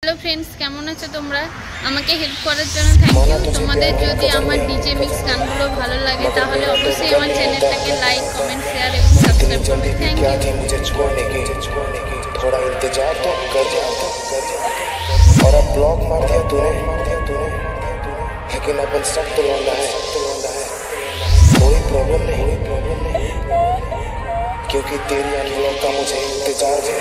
Hello friends केमन आছো তোমরা আমাকে হেল্প করার জন্য থ্যাংক ইউ। তোমাদের যদি আমার ডিজে মিক্স গানগুলো ভালো লাগে তাহলে অবশ্যই আমার চ্যানেলটাকে লাইক কমেন্ট শেয়ার এবং সাবস্ক্রাইব করবে। Thank you. मुझे छोड़ने की थोड़ा इंतजार तो कर जा और अब ब्लॉक मार दिया तूने लेकिन अपन सब तो लौंडा है कोई प्रॉब्लम नहीं क्योंकि तेरी अनब्लॉक का मुझे इंतजार है।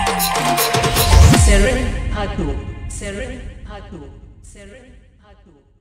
Seren Hatu